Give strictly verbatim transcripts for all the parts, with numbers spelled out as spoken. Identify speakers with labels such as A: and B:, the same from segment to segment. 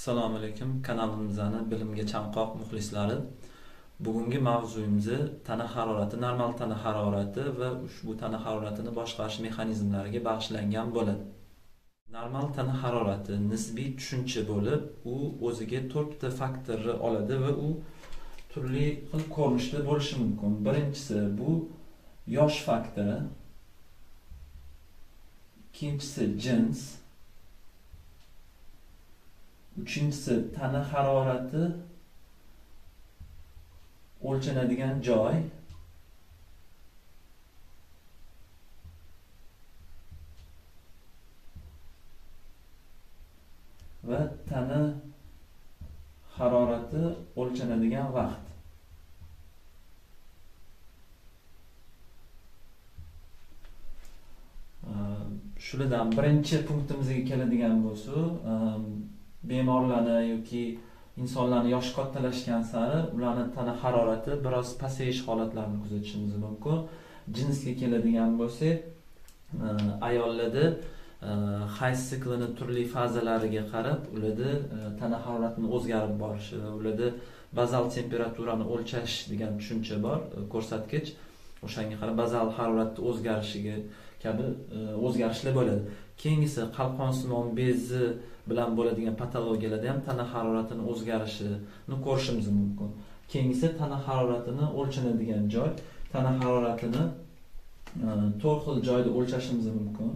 A: Assalomu alaykum, kanalimizning bilimga chanqoq muxlislari. Bugungi mavzuyimiz tana harorati, normal tana harorati va ushbu tana haroratini boshqarish mexanizmlariga bag'ishlangan bo'ladi. Normal tana harorati nisbiy tushuncha bo'lib, u o'ziga to'rtta faktorni oladi va u turli xil ko'rinishda bo'lishi mumkin. Birinchisi bu yosh faktori, ikkinchisi jins, uchinchisi tana harorati o'lchanadigan joy, va tana harorati o'lchanadigan vaqt. Shulardan birinchi punktimizga keladigan bo'lsa, bemorlarni yoki insonlarni yoshi kattalashgan sari ularning tana harorati biroz pasayish holatlarini kuzatishimiz mumkin. Jinsga keladigan bo'lsak, ayollarda hayz siklining turli fazalariga qarab ularda tana haroratining o'zgarib borishi va ularda bazal temperaturani o'lchash degan tushuncha bor, ko'rsatkich. O'shanga qarab bazal haroratning o'zgarishiga kabi o'zgarishlar bo'ladi. Keyingisi qalqonsimon bezi bilan bo'ladigan patologiyalarda ham tana haroratining o'zgarishini ko'rishimiz mumkin. Keyingisi tana haroratini o'lchanadigan joy. Tana haroratini to'rt xil joyda o'lchashimiz mumkin.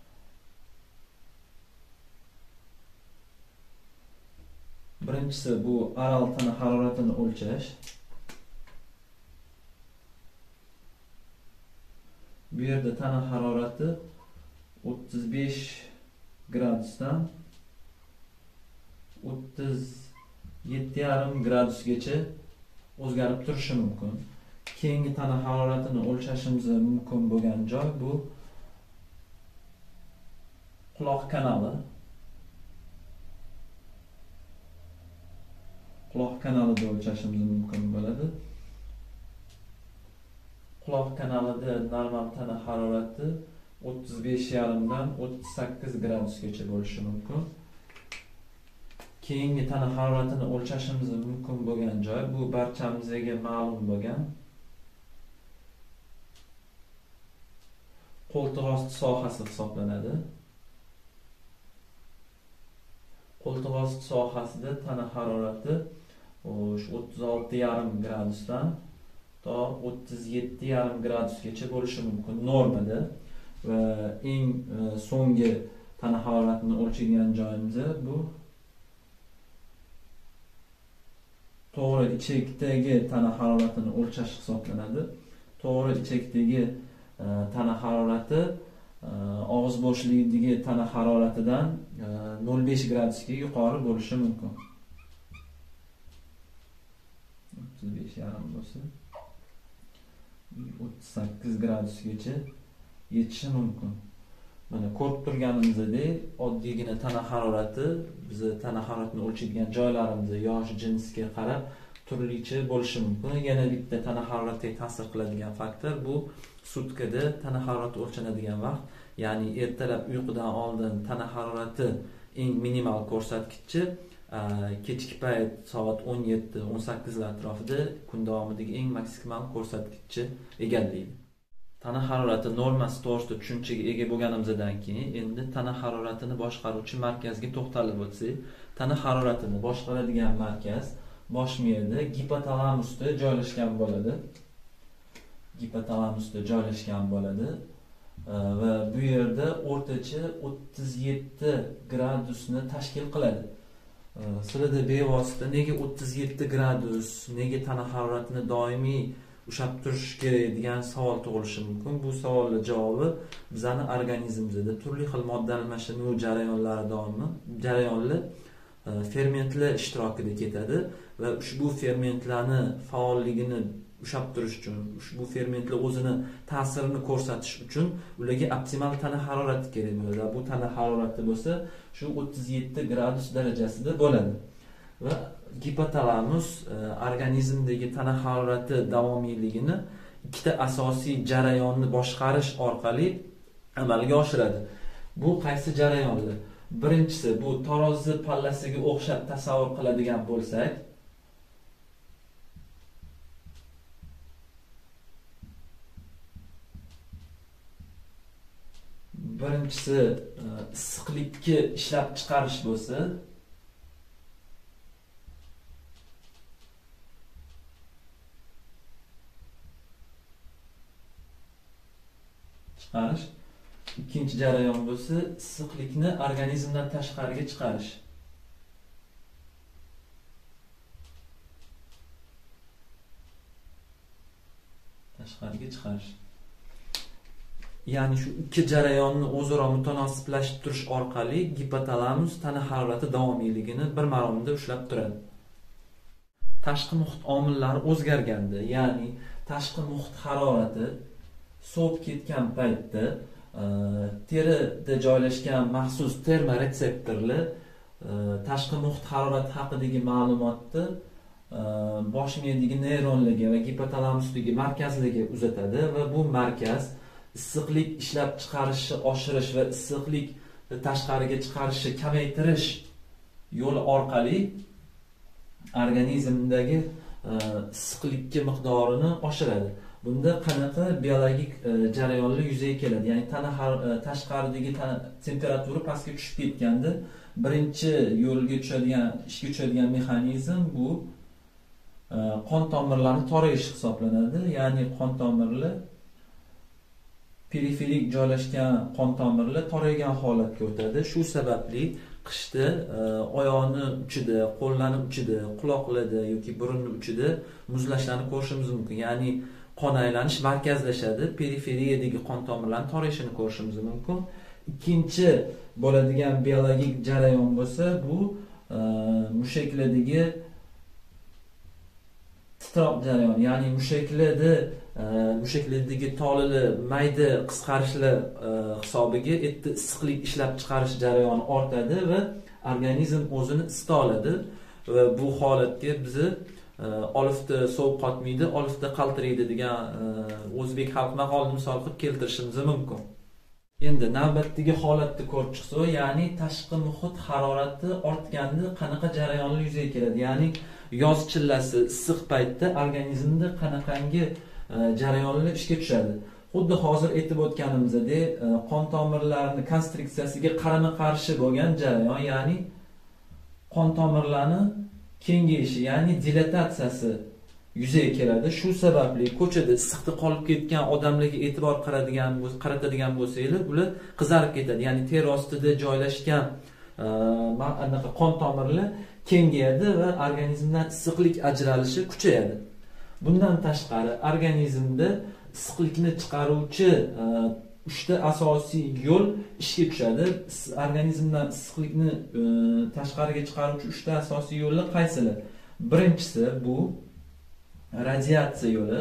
A: Birinchisi bu oral tana haroratini o'lchash. Bu yerda tana harorati o'ttiz besh gradusdan o'ttiz yetti yarim gradusgacha o'zgarib turishi mumkin. Keyingi tana haroratini o'lchashimiz mumkin bo'lgan joy bu quloq kanali. Quloq kanalida o'lchashimiz mumkin bo'ladi. Quloq kanalida normal tana harorati o'ttiz besh yarim dan o'ttiz sakkiz gradusgacha bo'lishi mumkin. Keyingi tana haroratini o'lchashimiz mumkin bo'lgan joy bu barchamizga ma'lum bo'lgan qo'ltiq osti sohasi hisoblanadi. Qo'ltiq osti sohasida tana harorati o'ttiz olti yarim gradusdan to o'ttiz yetti yarim gradusgacha bo'lishi mumkin normada. Va eng so'nggi tana haroratini o'lchagan joyimiz bu to'g'ri ichakdagi tana haroratini o'lchash hisoblanadi. To'g'ri ichakdagi tana harorati og'iz bo'shligidagi tana haroratidan nol besh gradusga yuqori bo'lishi mumkin. o'ttiz besh yarim bo'lsa o'ttiz sakkiz gradusgacha yetishi mumkin. Mana ko'rib turganimizdek, oddiygina tana harorati biz tana haroratini o'lchaydigan joylarimiz yosh jinsga qarab turlicha bo'lishi mumkin. Yana bitta tana haroratiga ta'sir qiladigan faktor bu sutkada tana harorati o'lchanadigan vaqt, ya'ni ertalab uyqudan oldin tana harorati eng minimal ko'rsatkichi kechki payt soat o'n yetti o'n sakkiz lar atrofida kun davomidagi eng maksimal ko'rsatkichni egallaydi. Tana harorati normasi to'g'risida tushunchaga ega bo'lganimizdan keyin endi tana haroratini boshqaruvchi markazga to'xtalib o'tsak, tana haroratini boshqaradigan markaz bosh miyada gipotalamusda joylashgan bo'ladi. Gipotalamusda joylashgan bo'ladi va bu yerda o'rtacha o'ttiz yetti gradusni tashkil qiladi. Sizlarda bevosita nega o'ttiz yetti gradus, nega tana haroratini doimiy ushlab turish kerak degan savol tug'ilishi mumkin. Bu savolning javobi bizning organizmimizda turli xil modda almashinuv jarayonlari davomida jarayonlar fermentlar ishtirokida ketadi va ushbu fermentlarni faolligini ushlab turish uchun, ushbu fermentlar o'zini ta'sirini ko'rsatish uchun ularga optimal tana harorati kerak bo'ladi. Bu tana harorati bo'lsa, shu o'ttiz yetti gradus darajasida bo'ladi. Va gipotalamus organizmdagi tana harorati davomiyligini ikkita asosiy jarayonni boshqarish orqali amalga oshiradi. Bu qaysi jarayonlar? Birinchisi, bu tarozi pallasiga o'xshab tasavvur qiladigan bo'lsak, birinchisi issiqlikni ishlab chiqarish bo'lsa, chiqarish. Ikkinchi jarayon bo'lsa, issiqlikni organizmdan tashqariga chiqarish. Tashqariga chiqarish. Ya'ni shu ikki jarayonni o'zaro mutanosiblashtirish orqali gipotalamus tana harorati davomiyligini bir maromda ushlab turadi. Tashqi muhit omillari o'zgarganda, ya'ni tashqi muhit harorati sovib ketgan paytda terida joylashgan maxsus termoretseptorlar tashqi muhit harorati haqidagi ma'lumotni bosh miyadagi neyronlarga va gipotalamusdagi markazlarga uzatadi va bu markaz issiqlik ishlab chiqarishni oshirish va issiqlik tashqariga chiqarishni kamaytirish yo'li orqali organizmdagi issiqlikka miqdorini oshiradi. Bunda qanaqa biologik jarayonlar yuzaga keladi? Ya'ni tana tashqaridagi temperatura pastga tushib ketganda birinchi yo'lga tushadigan, ishga tushadigan mexanizm bu qon tomirlarini torayish hisoblanadi. Ya'ni qon tomirlar periferik joylashgan qon tomirlar toraygan holatga o'tadi. Shu sababli qishda oyoqni uchida, qo'llarning uchida, quloqlarda yoki burunning uchida muzlashlarni ko'rishimiz mumkin. Ya'ni qon aylanish markazlashadi, periferiyadagi qon tomirlarning torayishini ko'rishimiz mumkin. Ikkinchi bo'ladigan biologik jarayon bo'lsa, bu mushaklardagi titroq jarayon, ya'ni mushaklarda mushaklardagi tolali mayda qisqarishlar hisobiga etdi issiqlik ishlab chiqarish jarayoni ortadi va organizm o'zini isita oladi va bu holatga bizni olifta sovuq qotmaydi, olifta qaltiraydi degan o'zbek xalq maqolini misol qilib keltirishimiz mumkin. Endi navbatdagi holatni ko'rib chiqsak, ya'ni tashqi muhit harorati ortganda qanaqa jarayonlar yuzaga keladi? Ya'ni yoz chillasi issiq paytda organizmda qanaqangi jarayonlar ishga tushadi. Xuddi hozir aytib o'tganimizdek, qon tomirlarini konstriksiyasiga qarama-qarshi bo'lgan jarayon, ya'ni qon tomirlarni kengayishi, ya'ni dilatatsiyasi yuzaga keladi. Shu sababli ko'chada issiqda qolib ketgan odamlarga e'tibor qaradigan qaratadigan bo'lsanglar, ular qizarib ketadi. Ya'ni teri ostida joylashgan anaqa qon tomirlar kengayadi va organizmdan issiqlik ajralishi kuchayadi. Bundan tashqari organizmda issiqlikni chiqaruvchi uchta asosiy yo'l ishga tushadi. Organizmdan issiqlikni tashqariga chiqaruvchi uchta asosiy yo'llar qaysilar? Birinchisi bu radiatsiya yo'li.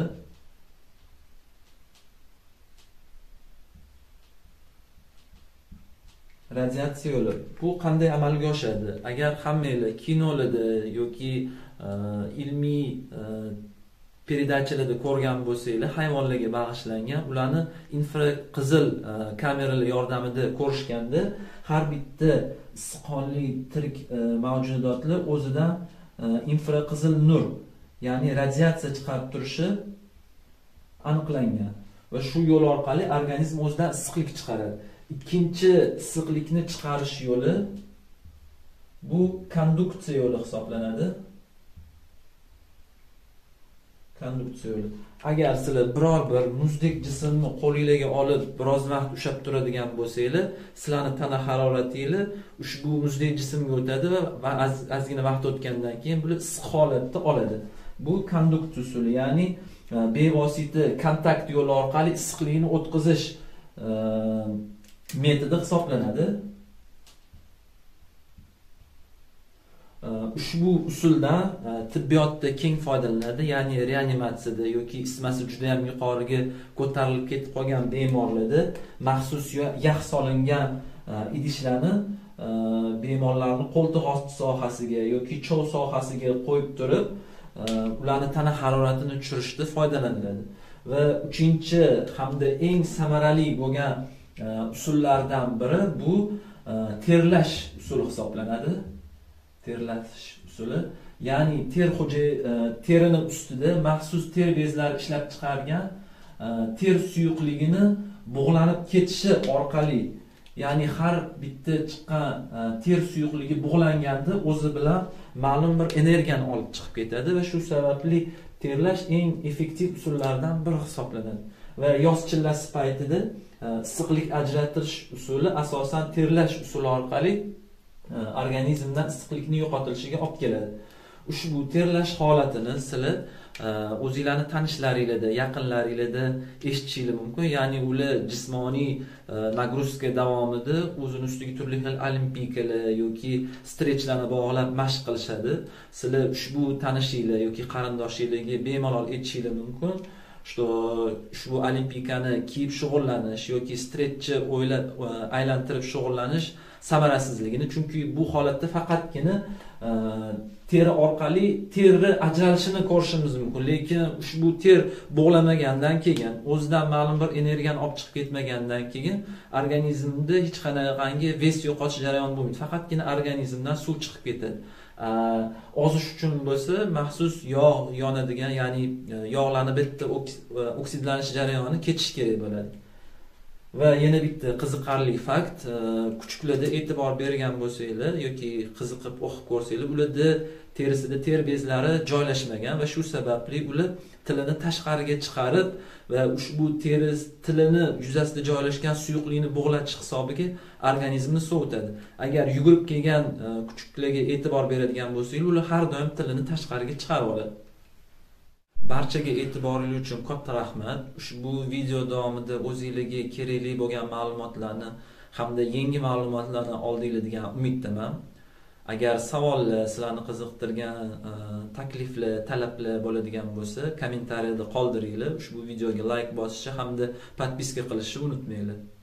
A: Radiatsiya yo'li. Bu qanday amalga oshadi? Agar hammanglar kinolarda yoki ilmiy perdachalarda ko'rgan bo'lsanglar, hayvonlarga bag'ishlangan, ularni infraqizil kameralar yordamida ko'rishganda, har bitta issiqxonli tirik mavjudotlar o'zidan infraqizil nur, ya'ni radiatsiya chiqarib turishi aniqlangan va shu yo'l orqali organizm o'zidan issiqlik chiqaradi. Ikkinchi issiqlikni chiqarish yo'li bu konduksiya yo'li hisoblanadi. Konduksiya yo'li. Agar sizlar biror bir muzdek jismni qo'lingizga olib biroz vaqt ushlab turadigan bo'lsanglar, sizlarning tana haroratingiz ushbu muzdek jismga o'tadi va ozgina vaqt o'tgandan keyin bular issiq holatda oladi. Bu konduksiya usuli, ya'ni bevosita kontakt yo'li orqali issiqlikni o'tkazish metodi hisoblanadi. Ushbu usuldan tibbiyotda keng foydalanadi, ya'ni reanimatsiyada yoki isitmasi juda ham yuqoriga ko'tarilib ketib qolgan bemorlarda maxsus yog' solingan idishlarni bemorlarning qo'ltiq osti sohasiga yoki chov sohasiga qo'yib turib, ularning tana haroratini tushirishda foydalaniladi. Va uchinchi hamda eng samarali bo'lgan usullardan biri bu terlash usuli hisoblanadi. Terlash usuli, ya'ni ter xo'jay terining ustida maxsus ter bezlari ishlab chiqargan ter suyuqligini bug'lanib ketishi orqali, ya'ni har bitta chiqqan ter suyuqligi bug'langanda o'zi bilan ma'lum bir energiyani olib chiqib ketadi va shu sababli terlash eng effektiv usullardan biri hisoblanadi. Va yoz chillasi paytida issiqlik ajratish usuli asosan terlash usuli orqali organizmdan issiqlikni yo'qotilishiga olib keladi. Ushbu terlash holatini sizlar o'zingizlarning tanishlaringizda, yaqinlaringizda eshitishingiz mumkin. Ya'ni ular jismoniy nagruzka davomida o'zining ustiga turli xil olimpiykalar yoki strechlarni bog'lab mashq qilishadi. Sizlar ushbu tanishinglar yoki qarindoshinglarga bemalol aytishingiz mumkin. Что ushbu olimpiyakani kiyib shug'ullanish yoki strechni o'ylab aylantirib shug'ullanish samarasizligini, chunki bu holatda faqatgina teri orqali terni ajralishini ko'rishimiz mumkin, lekin ushbu ter bog'lamagandan keyin, o'zidan ma'lum bir energiyani olib chiqib ketmagandan keyin organizmda hech qanday ves yo'qotish jarayoni bo'lmaydi. Faqatgina organizmdan suv chiqib ketadi. Ozish uchun bo'lsa maxsus yog' yonadigan, ya'ni yog'larni bitta oksidlanish jarayoni ketish kerak bo'ladi. Va yana bitta qiziqarli fakt, kuchuklarda e'tibor bergan bo'lsanglar yoki qiziqib o'qib ko'rsanglar, ularda terisida ter bezlari joylashmagan va shu sababli ular tilini tashqariga chiqarib va ushbu teri tilini yuzasida joylashgan suyuqlikni bug'latish hisobiga organizmni sovutadi. Agar yugurib kelgan kuchuklarga e'tibor beradigan bo'lsanglar, ular har doim tilini tashqariga chiqarib oladi. Barchaga e'tiboringiz uchun katta rahmat. Ushbu video davomida o'zingizlarga kerakli bo'lgan ma'lumotlarni hamda yangi ma'lumotlarni oldinglar degan umiddaman. Agar savollar, sizlarni qiziqtirgan takliflar, talablar bo'ladigan bo'lsa, kommentariyada qoldiringlar. Ushbu videoga like bosishni hamda podpiska qilishni unutmanglar.